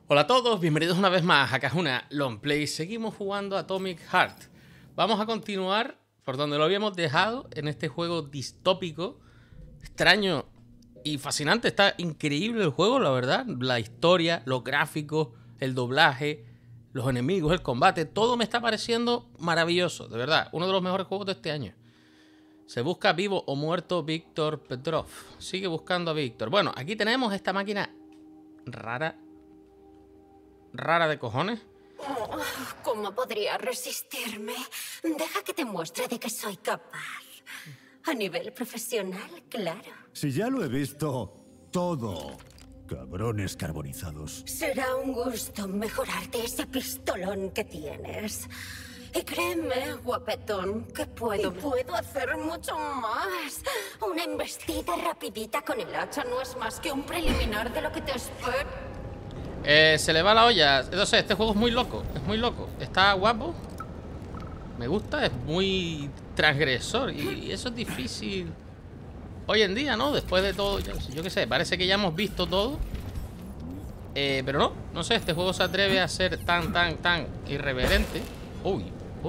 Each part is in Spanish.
Hola a todos, bienvenidos una vez más a Cajuna Long Play. Seguimos jugando Atomic Heart. Vamos a continuar por donde lo habíamos dejado en este juego distópico, extraño y fascinante. Está increíble el juego, la verdad. La historia, los gráficos, el doblaje, los enemigos, el combate, todo me está pareciendo maravilloso, de verdad. Uno de los mejores juegos de este año. Se busca vivo o muerto Víctor Petrov. Sigue buscando a Víctor. Bueno, aquí tenemos esta máquina rara de cojones. ¿Cómo podría resistirme? Deja que te muestre de que soy capaz. A nivel profesional, claro. Si ya lo he visto todo. Cabrones carbonizados. Será un gusto mejorarte ese pistolón que tienes. Y créeme, guapetón, que puedo hacer mucho más. Una embestida rapidita con el hacha no es más que un preliminar de lo que te espera. Se le va la olla. No sé, este juego es muy loco. Es muy loco. Está guapo. Me gusta, es muy transgresor. Y eso es difícil hoy en día, ¿no? Después de todo, yo qué sé, parece que ya hemos visto todo. Pero no sé, este juego se atreve a ser tan irreverente. Uy.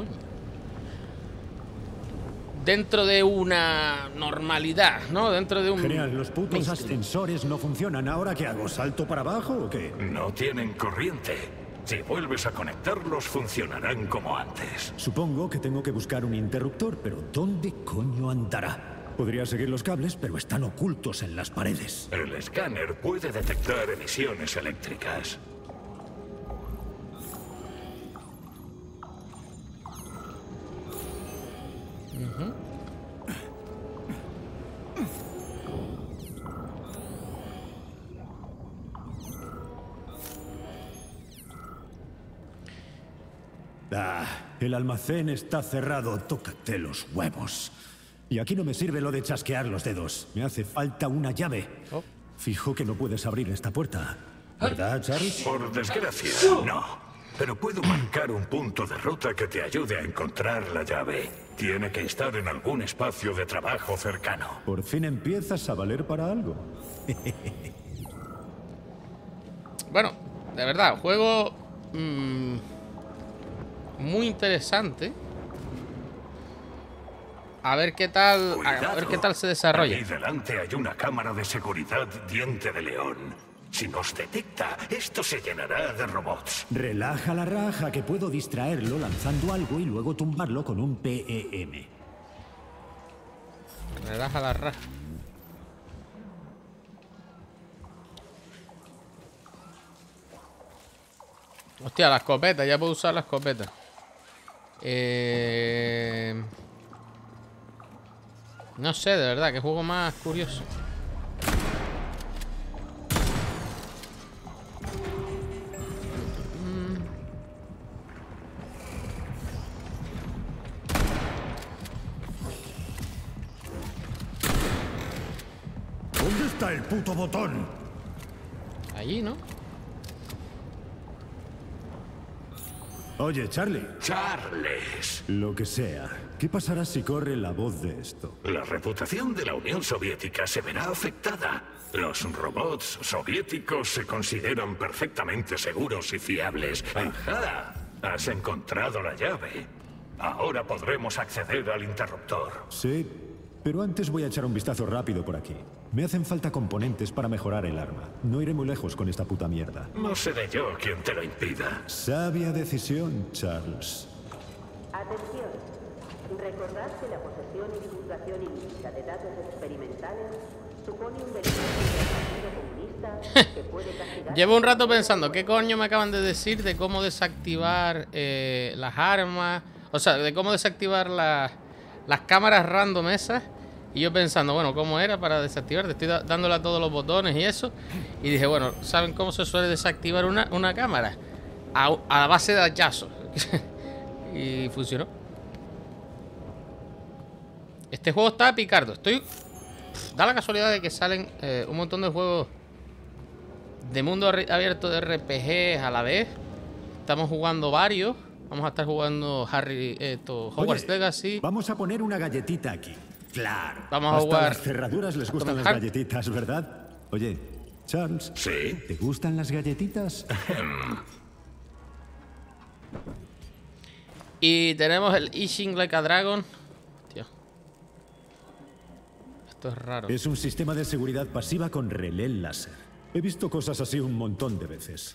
Dentro de una normalidad, ¿no? Dentro de un... Genial, los putos ascensores no funcionan. ¿Ahora qué hago? ¿Salto para abajo o qué? No tienen corriente. Si vuelves a conectarlos, funcionarán como antes. Supongo que tengo que buscar un interruptor, pero ¿dónde coño andará? Podría seguir los cables, pero están ocultos en las paredes. El escáner puede detectar emisiones eléctricas. El almacén está cerrado. Tócate los huevos. Y aquí no me sirve lo de chasquear los dedos. Me hace falta una llave. Fijo que no puedes abrir esta puerta, ¿verdad, Charles? Por desgracia, no. Pero puedo marcar un punto de ruta que te ayude a encontrar la llave. Tiene que estar en algún espacio de trabajo cercano. Por fin empiezas a valer para algo. Bueno, de verdad, juego muy interesante. A ver qué tal, a ver qué tal se desarrolla. Ahí delante hay una cámara de seguridad diente de león. Si nos detecta, esto se llenará de robots. Relaja la raja, que puedo distraerlo lanzando algo y luego tumbarlo con un PEM. Relaja la raja. Hostia, la escopeta, ya puedo usar la escopeta. No sé, de verdad, qué juego más curioso. ¿Dónde está el puto botón? Allí, ¿no? Oye, Charlie. Charles. Lo que sea. ¿Qué pasará si corre la voz de esto? La reputación de la Unión Soviética se verá afectada. Los robots soviéticos se consideran perfectamente seguros y fiables. ¡Ajá! Has encontrado la llave. Ahora podremos acceder al interruptor. Sí, pero antes voy a echar un vistazo rápido por aquí. Me hacen falta componentes para mejorar el arma. No iré muy lejos con esta puta mierda. No seré yo quien te lo impida. Sabia decisión, Charles. Atención. Recordad que la posesión y divulgación ilícita de datos experimentales supone un delito del Partido Comunista que puede castigar... Llevo un rato pensando, ¿qué coño me acaban de decir de cómo desactivar las armas? O sea, de cómo desactivar las cámaras random esas. Y yo pensando, bueno, ¿cómo era para desactivar? Estoy dándole a todos los botones y eso. Y dije, bueno, ¿saben cómo se suele desactivar una cámara? A la base de hachazos. Y funcionó. Este juego está picardo. Da la casualidad de que salen un montón de juegos de mundo abierto de RPG a la vez. Estamos jugando varios. Vamos a estar jugando Hogwarts Legacy. Vamos a poner una galletita aquí. Claro. Vamos a Hasta jugar las cerraduras les gustan las galletitas, ¿verdad? Oye, Charles, ¿Sí? ¿te gustan las galletitas? Y tenemos el Itching Like a Dragon. Hostia. Esto es raro. Es un sistema de seguridad pasiva con relé láser. He visto cosas así un montón de veces.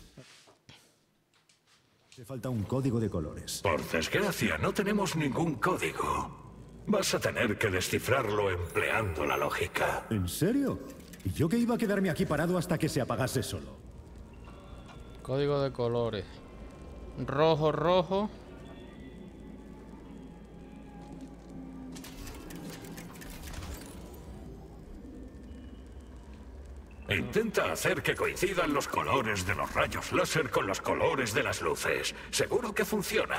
Te falta un código de colores. Por desgracia, no tenemos ningún código. Vas a tener que descifrarlo empleando la lógica. ¿En serio? ¿Y yo que iba a quedarme aquí parado hasta que se apagase solo? Código de colores. Rojo, rojo. Intenta hacer que coincidan los colores de los rayos láser con los colores de las luces. Seguro que funciona.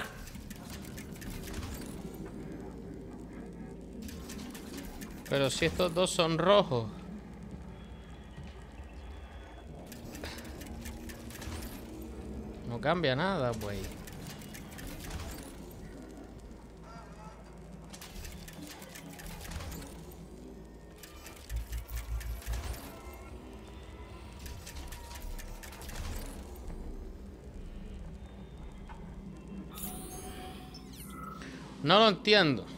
Pero si estos dos son rojos. No cambia nada, güey. No lo entiendo.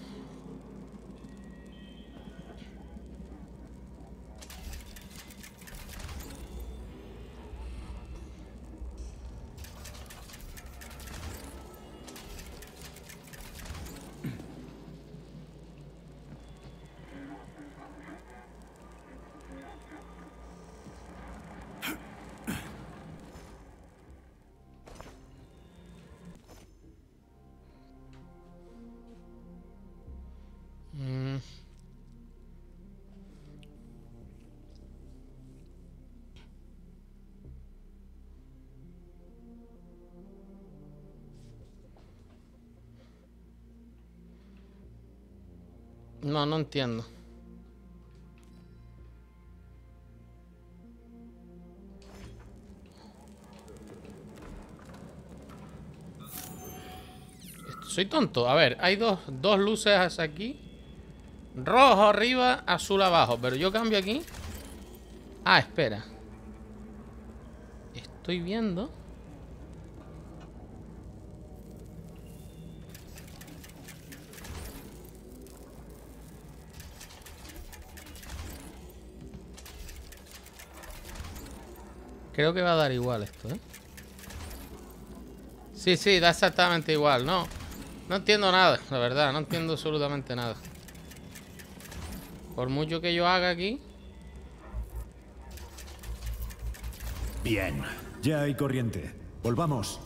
No, no entiendo. Soy tonto. A ver, hay dos luces aquí. Rojo arriba, azul abajo. Pero yo cambio aquí. Ah, espera. Estoy viendo. Creo que va a dar igual esto, ¿eh? Sí, sí, da exactamente igual. No entiendo nada, la verdad. No entiendo absolutamente nada. Por mucho que yo haga aquí. Bien, ya hay corriente. Volvamos.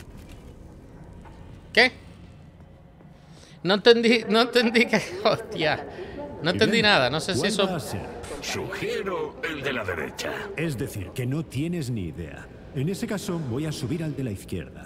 ¿Qué? No entendí que... Hostia. No entendí nada. No sé si ¿Cuál va eso... a ser? Sugiero el de la derecha. Es decir, que no tienes ni idea. En ese caso, voy a subir al de la izquierda.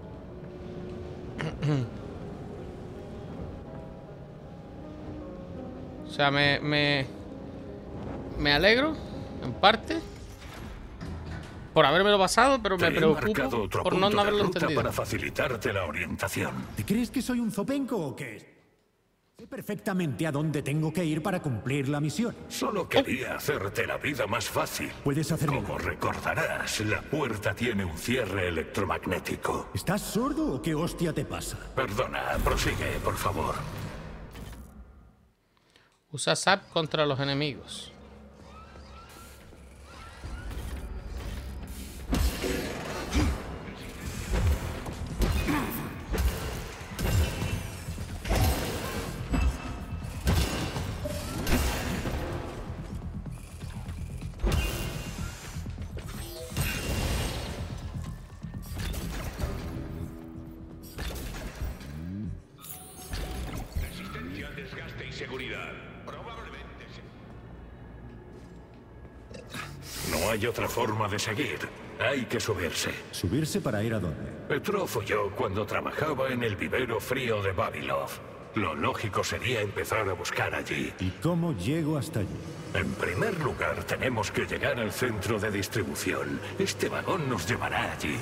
O sea, me alegro, en parte, por habérmelo pasado, pero me Te he marcado preocupo otro por no punto de haberlo ruta entendido. para facilitarte la orientación. ¿Te crees que soy un zopenco o qué? Sé perfectamente a dónde tengo que ir para cumplir la misión. Solo quería hacerte la vida más fácil. Puedes hacerme... Como recordarás, la puerta tiene un cierre electromagnético. ¿Estás sordo o qué hostia te pasa? Perdona, prosigue, por favor. Usa SAP contra los enemigos. Resistencia al desgaste y seguridad. Probablemente. No hay otra forma de seguir. Hay que subirse. ¿Subirse para ir a dónde? Petrov fui yo cuando trabajaba en el vivero frío de Vavilov. Lo lógico sería empezar a buscar allí. ¿Y cómo llego hasta allí? En primer lugar, tenemos que llegar al centro de distribución. Este vagón nos llevará allí.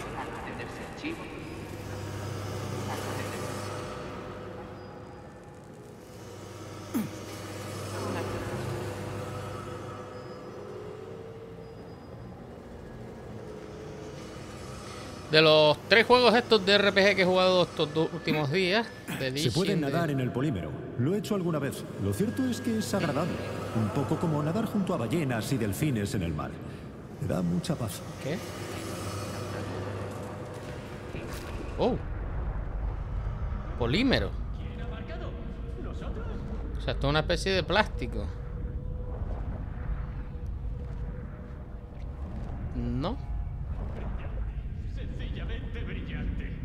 De los 3 juegos estos de RPG que he jugado estos 2 últimos días, de Lich Se puede y nadar en el polímero. Lo he hecho alguna vez. Lo cierto es que es agradable. Un poco como nadar junto a ballenas y delfines en el mar. Me da mucha paz. ¿Qué? Oh. Polímero. O sea, esto es una especie de plástico. No. Sencillamente brillante.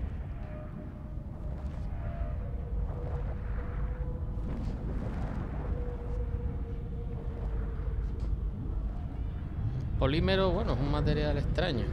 Polímero, bueno, es un material extraño.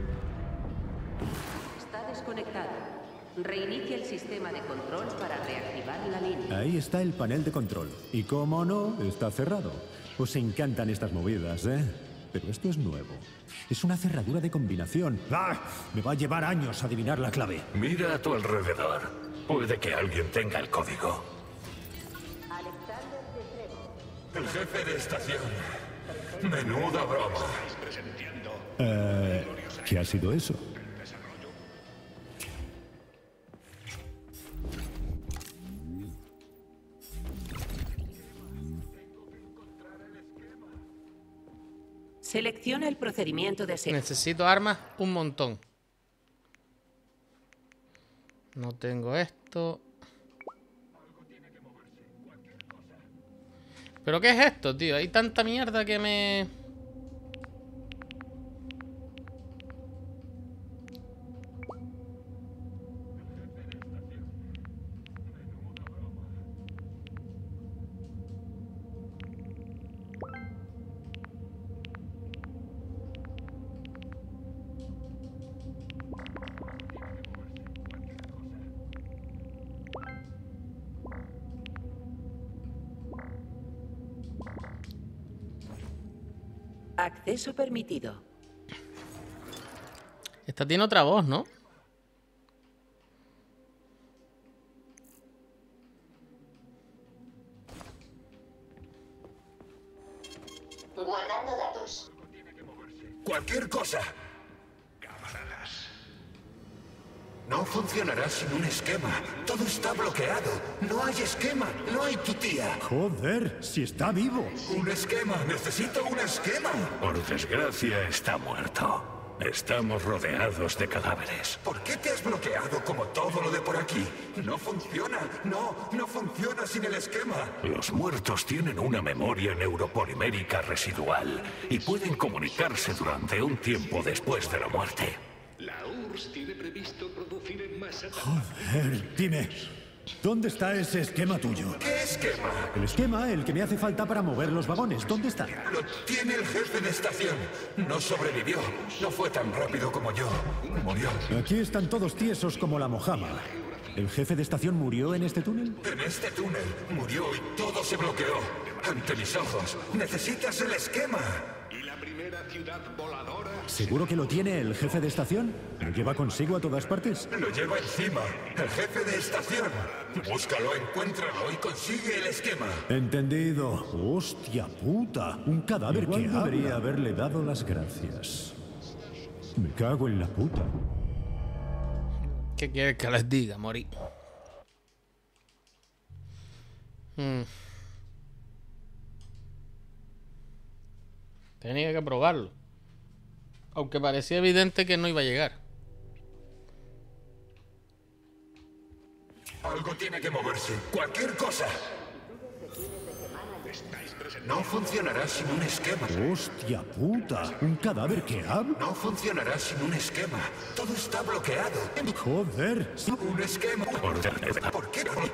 Está desconectado. Reinicia el sistema de control para reactivar la línea. Ahí está el panel de control. Y como no, está cerrado. Os encantan estas movidas, ¿eh? Pero esto es nuevo. Es una cerradura de combinación. ¡Ah! Me va a llevar años adivinar la clave. Mira a tu alrededor. Puede que alguien tenga el código. El jefe de estación. Menuda broma. ¿Qué ha sido eso? Selecciona el procedimiento de selección. Necesito armas un montón. No tengo esto. ¿Pero qué es esto, tío? Hay tanta mierda que me... Acceso permitido. Esta tiene otra voz, ¿no? Guardando datos. Cualquier cosa. Camaradas. No funcionará sin un esquema. Todo está bloqueado. No hay esquema. No hay tu tía. Joder, si está vivo. Un esquema. Necesito un esquema. Por desgracia, está muerto. Estamos rodeados de cadáveres. ¿Por qué te has bloqueado como todo lo de por aquí? No funciona. No funciona sin el esquema. Los muertos tienen una memoria neuropolimérica residual y pueden comunicarse durante un tiempo después de la muerte. La URSS tiene previsto producir en masa. Joder, dime. ¿Dónde está ese esquema tuyo? ¿Qué esquema? El esquema, el que me hace falta para mover los vagones. ¿Dónde está? Lo tiene el jefe de estación. No sobrevivió. No fue tan rápido como yo. Murió. Aquí están todos tiesos como la mojama. ¿El jefe de estación murió en este túnel? En este túnel murió y todo se bloqueó. Ante mis ojos. Necesitas el esquema. Y la primera ciudad voladora. ¿Seguro que lo tiene el jefe de estación? ¿Lo lleva consigo a todas partes? Lo lleva encima. El jefe de estación. Búscalo, encuéntralo y consigue el esquema. Entendido. Hostia puta. Un cadáver que debería haberle dado las gracias. Me cago en la puta. ¿Qué quieres que les diga, morí? Tenía que probarlo. Aunque parecía evidente que no iba a llegar. Algo tiene que moverse. Cualquier cosa. No funcionará sin un esquema. Hostia puta. Un cadáver que habla. No funcionará sin un esquema. Todo está bloqueado. Joder. Sí. Un esquema. ¿Por qué no?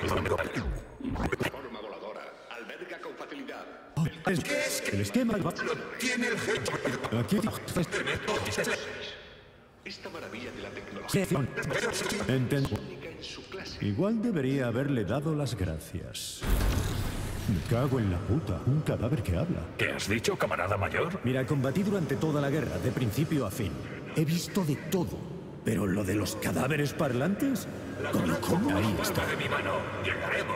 Forma voladora. Alberga con facilidad. ¿Qué esquema? El esquema. Lo tiene el jefe. Aquí. Esta maravilla de la tecnología Entiendo. única en su clase. Igual debería haberle dado las gracias. Me cago en la puta. Un cadáver que habla. ¿Qué has dicho, camarada mayor? Mira, combatí durante toda la guerra, de principio a fin. He visto de todo. Pero lo de los cadáveres parlantes... ¿Cómo? Ahí está. De mi mano. Llegaremos.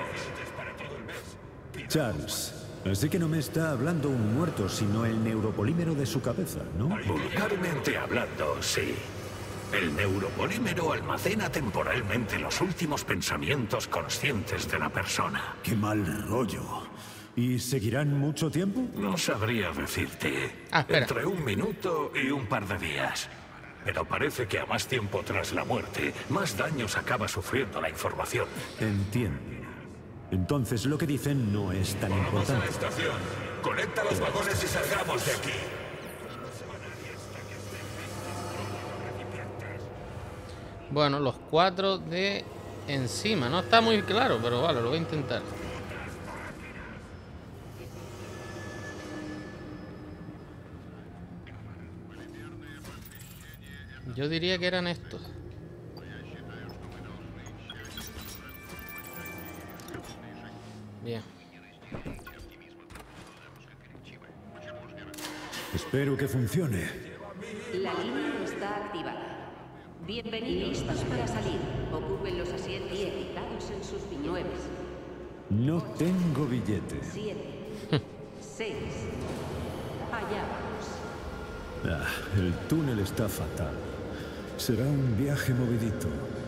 Charles, así que no me está hablando un muerto, sino el neuropolímero de su cabeza, ¿no? Vulgarmente hablando, sí. El neuropolímero almacena temporalmente los últimos pensamientos conscientes de la persona. Qué mal rollo. ¿Y seguirán mucho tiempo? No sabría decirte. Espera. Entre 1 minuto y un par de días. Pero parece que a más tiempo tras la muerte, más daños acaba sufriendo la información. Entiendo. Entonces lo que dicen no es tan importante. estación. Conecta los vagones y salgamos de aquí. Bueno, los 4 de encima. No está muy claro, pero vale, lo voy a intentar. Yo diría que eran estos. Bien. Espero que funcione. La línea está activada. Bienvenidos. Listos para salir. Ocupen los asientos y fijados en sus piñuelos. No tengo billete. 7, 6. Allá vamos. El túnel está fatal. Será un viaje movidito.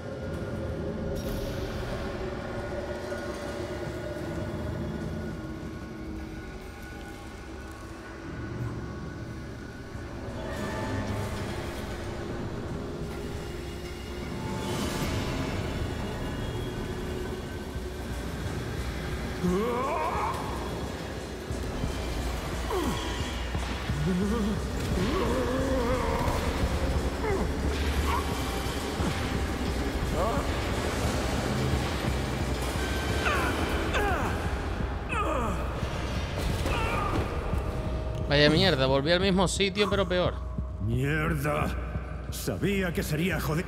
Vaya mierda, volví al mismo sitio, pero peor. ¡Mierda! Sabía que sería jodido.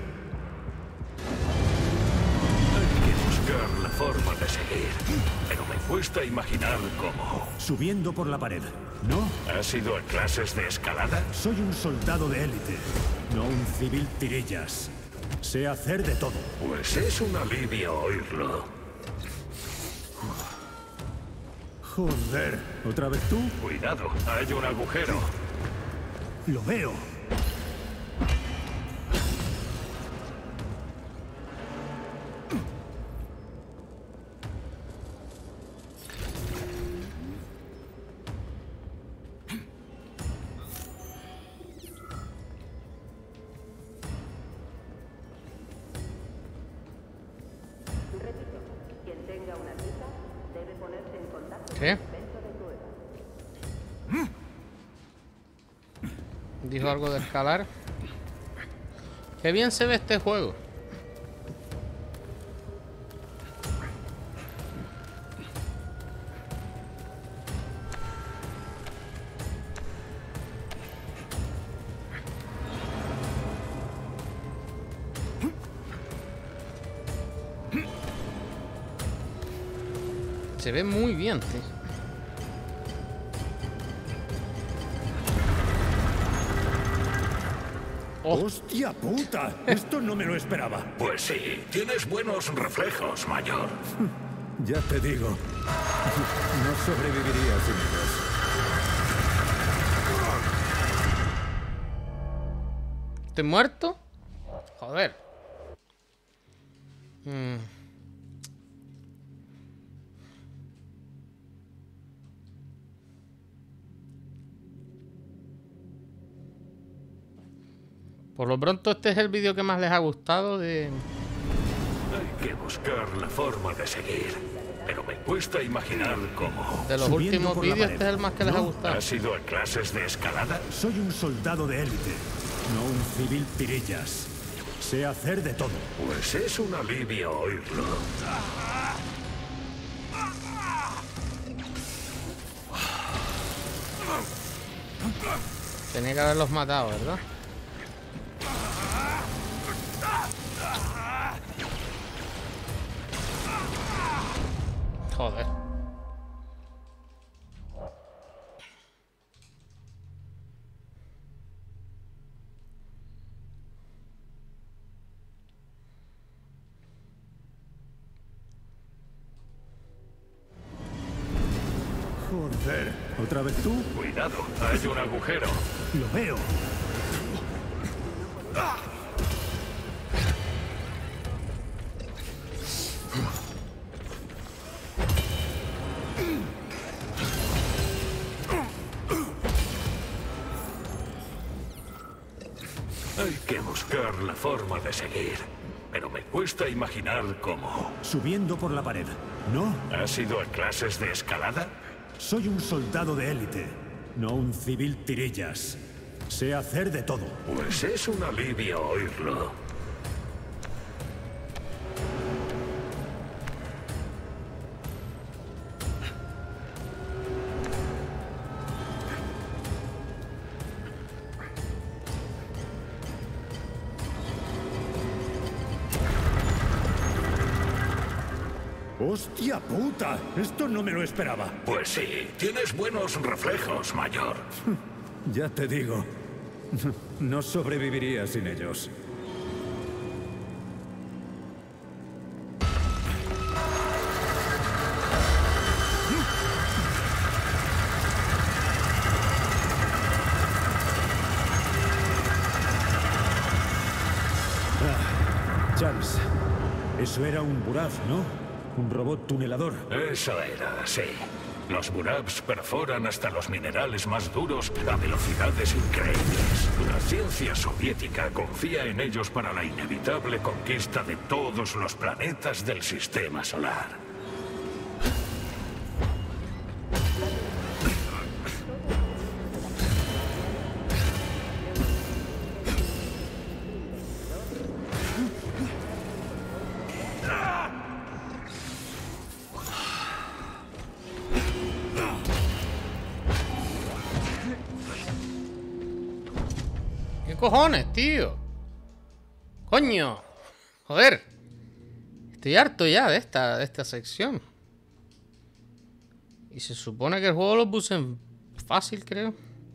Hay que buscar la forma de seguir. Pero me cuesta imaginar cómo. Subiendo por la pared, ¿no? ¿Has ido a clases de escalada? Soy un soldado de élite, no un civil tirillas. Sé hacer de todo. Pues es un alivio oírlo. Joder, ¿otra vez tú? Cuidado, hay un agujero. Lo veo. Repito, quien tenga una cita debe ponerse en contacto ¿Qué? con el centro de prueba. Dijo algo de escalar. Qué bien se ve este juego. Se ve muy bien, tío. Oh. ¡Hostia puta! Esto no me lo esperaba. Pues sí, tienes buenos reflejos, mayor. Ya te digo. No sobreviviría sin ellos. ¿Estoy muerto? Joder. Por lo pronto este es el vídeo que más les ha gustado de... Hay que buscar la forma de seguir. Pero me cuesta imaginar cómo. De los Subiendo últimos por la vídeos pared. este es el más que les ha ¿No? gustado. ¿Has ido a clases de escalada? Soy un soldado de élite, no un civil tirillas. Sé hacer de todo. Pues es un alivio oírlo. Tenía que haberlos matado, ¿verdad? Joder. Joder, ¿otra vez tú? Cuidado, hay un agujero. Lo veo. buscar la forma de seguir, pero me cuesta imaginar cómo. Subiendo por la pared, ¿no? ¿Has ido a clases de escalada? Soy un soldado de élite, no un civil tirillas. Sé hacer de todo. Pues es un alivio oírlo. ¡Hostia puta! Esto no me lo esperaba. Pues sí, tienes buenos reflejos, mayor. Ya te digo, no sobreviviría sin ellos. Charles, eso era un Buraf, ¿no? Un robot tunelador. Eso era, sí. Los Burabs perforan hasta los minerales más duros a velocidades increíbles. La ciencia soviética confía en ellos para la inevitable conquista de todos los planetas del sistema solar. ¿Qué cojones, tío? Coño. Joder. Estoy harto ya de esta sección. Y se supone que el juego lo puse en fácil, creo.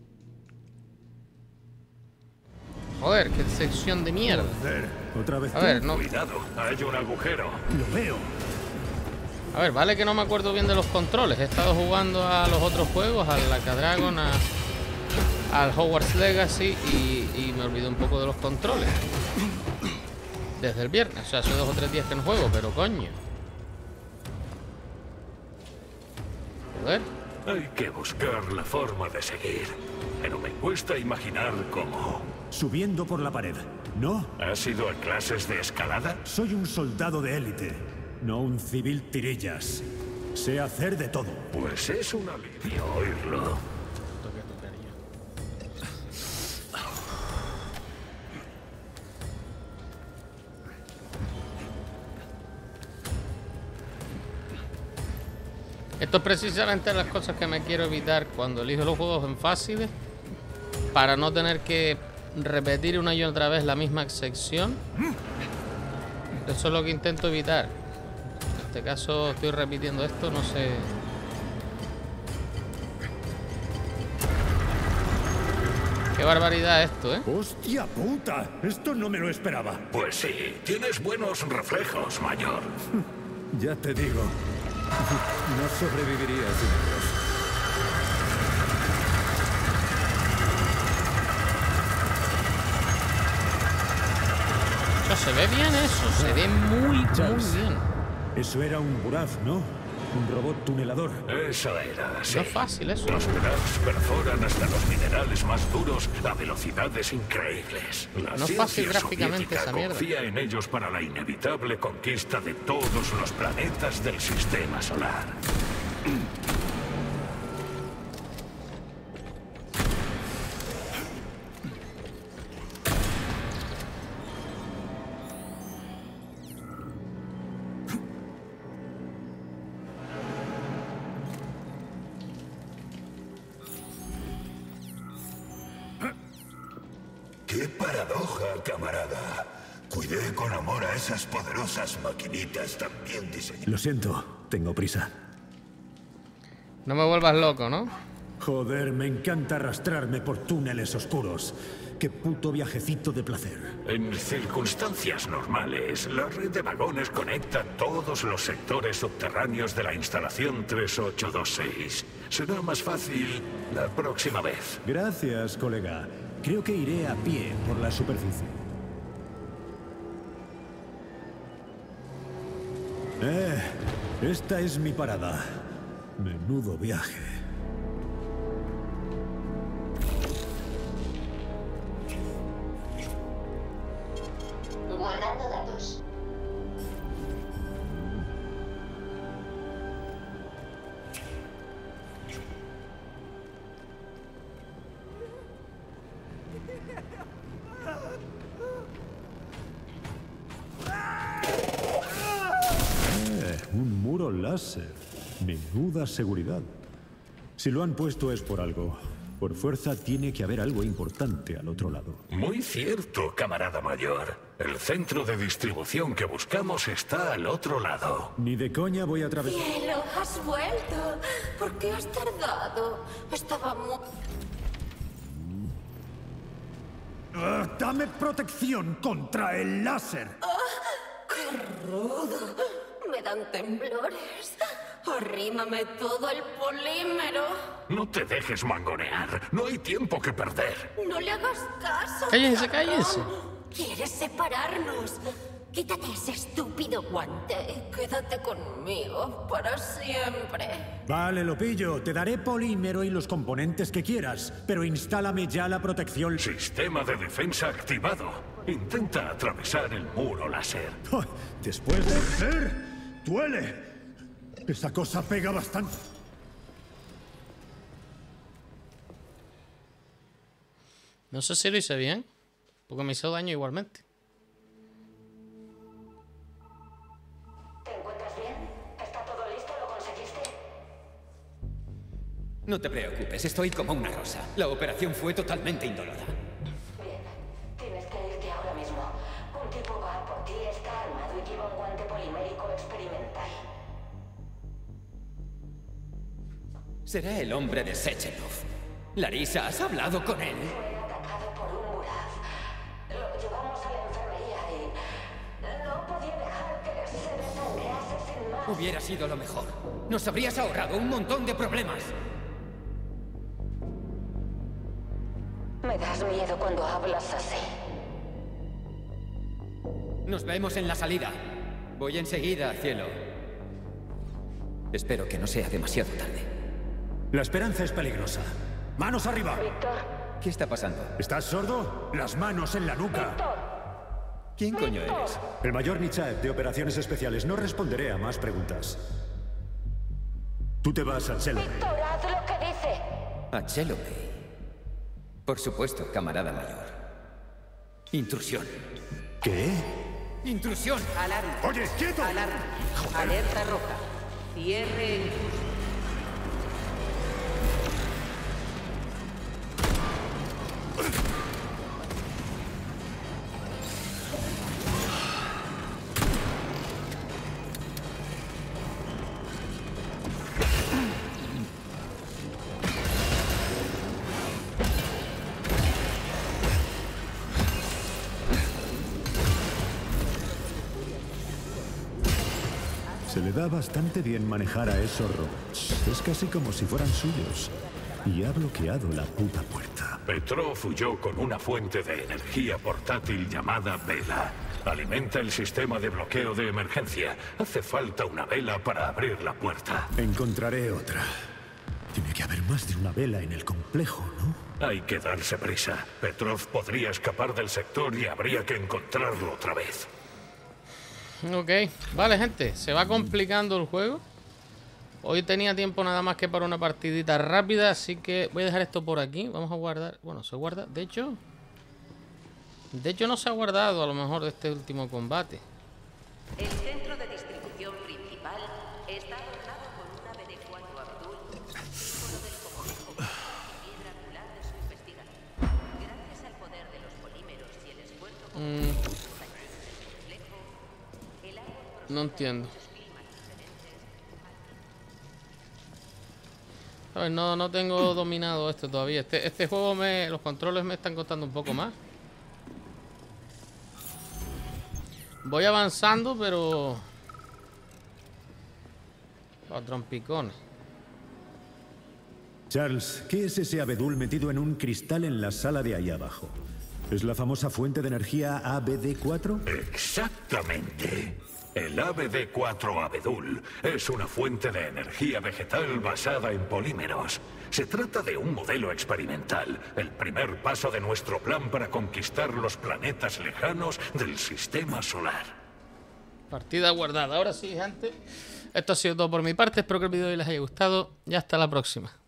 Joder, qué sección de mierda. Joder, otra vez. A ver, no. Cuidado, hay un agujero. Lo veo. A ver, vale que no me acuerdo bien de los controles. He estado jugando a los otros juegos, al Like a Dragon, al Hogwarts Legacy y me olvidé un poco de los controles. Desde el viernes, o sea, hace 2 o 3 días que no juego, pero coño. Joder. Hay que buscar la forma de seguir, pero me cuesta imaginar cómo. Subiendo por la pared, ¿no? ¿Has ido a clases de escalada? Soy un soldado de élite, no un civil tirillas. Sé hacer de todo. Pues es un alivio oírlo. Esto es precisamente las cosas que me quiero evitar cuando elijo los juegos en fáciles, para no tener que repetir una y otra vez la misma sección. Eso es lo que intento evitar. En este caso estoy repitiendo esto, no sé. Qué barbaridad esto, ¿eh? ¡Hostia puta! Esto no me lo esperaba. Pues sí, tienes buenos reflejos, mayor. Ya te digo, no sobreviviría sin ellos. Se ve bien eso, se ve muy Charles, bien. Eso era un Buraf, ¿no? Un robot tunelador. Eso era, sí. No es fácil eso. Los Burafs perforan hasta los minerales más duros a velocidades increíbles. La No es fácil ciencia gráficamente soviética esa mierda. confía en ellos para la inevitable conquista de todos los planetas del sistema solar. ¡Qué paradoja, camarada! Cuidé con amor a esas poderosas maquinitas tan bien diseñadas. Lo siento, tengo prisa. No me vuelvas loco, ¿no? Joder, me encanta arrastrarme por túneles oscuros. Qué puto viajecito de placer. En circunstancias normales, la red de vagones conecta todos los sectores subterráneos de la instalación 3826. Será más fácil la próxima vez. Gracias, colega. Creo que iré a pie por la superficie. Esta es mi parada. Menudo viaje. Un muro láser. Menuda seguridad. Si lo han puesto es por algo. Por fuerza tiene que haber algo importante al otro lado. Muy cierto, camarada mayor. El centro de distribución que buscamos está al otro lado. Ni de coña voy a atravesar... ¡Cielo, has vuelto! ¿Por qué has tardado? Estaba muy... ¡Dame protección contra el láser! ¡Qué rudo! Me dan temblores. Arrímame todo el polímero. No te dejes mangonear. No hay tiempo que perder. No le hagas caso. Cállense, cabrón. cállense. ¿Quieres separarnos? Quítate ese estúpido guante y quédate conmigo para siempre. Vale, lo pillo. Te daré polímero y los componentes que quieras, pero instálame ya la protección. Sistema de defensa activado. Intenta atravesar el muro láser. Después de ser, duele. Esa cosa pega bastante. No sé si lo hice bien, porque me hizo daño igualmente. ¿Te encuentras bien? ¿Está todo listo? ¿Lo conseguiste? No te preocupes, estoy como una rosa. La operación fue totalmente indolora. Bien. Tienes que irte ahora mismo. Un tipo va por ti, está armado y lleva un guante polimérico experimental. Será el hombre de Sechenov. Larissa, ¿has hablado con él? Fue atacado por un Muraz. Lo llevamos a la enfermería y no podía dejar que se desangrase sin más. Hubiera sido lo mejor. Nos habrías ahorrado un montón de problemas. Me das miedo cuando hablas así. Nos vemos en la salida. Voy enseguida, cielo. Espero que no sea demasiado tarde. La esperanza es peligrosa. ¡Manos arriba! Víctor, ¿Qué está pasando? ¿Estás sordo? Las manos en la nuca. ¿Quién coño eres? El mayor Nichaev de Operaciones Especiales. No responderé a más preguntas. Tú te vas a Chelo. Víctor, haz lo que dice. A Chelopey. Por supuesto, camarada mayor. Intrusión. ¿Qué? ¡Intrusión! Alarma. ¡Oye, quieto! Alarma. Alerta roja. Cierre en curso. Se le da bastante bien manejar a esos robots. Es casi como si fueran suyos. Y ha bloqueado la puta puerta. Petrov huyó con una fuente de energía portátil llamada vela. Alimenta el sistema de bloqueo de emergencia. Hace falta una vela para abrir la puerta. Encontraré otra. Tiene que haber más de una vela en el complejo, ¿no? Hay que darse prisa. Petrov podría escapar del sector y habría que encontrarlo otra vez. Ok, vale, gente, se va complicando el juego. Hoy tenía tiempo nada más que para una partidita rápida, así que voy a dejar esto por aquí. Vamos a guardar, bueno, se guarda, de hecho no se ha guardado a lo mejor de este último combate. El centro de distribución principal está adornado con una BD-4 Abdul, símbolo del complejo piedra angular de su investigación. Gracias al poder de los polímeros y el esfuerzo del complejo, el árbol No entiendo. A ver, no tengo dominado esto todavía. Este juego los controles me están costando un poco más. Voy avanzando, pero a trompicones. Charles, ¿qué es ese abedul metido en un cristal en la sala de ahí abajo? ¿Es la famosa fuente de energía ABD4? Exactamente. El ABD4 abedul es una fuente de energía vegetal basada en polímeros. Se trata de un modelo experimental, el primer paso de nuestro plan para conquistar los planetas lejanos del sistema solar. Partida guardada. Ahora sí, gente. Esto ha sido todo por mi parte. Espero que el vídeo les haya gustado y hasta la próxima.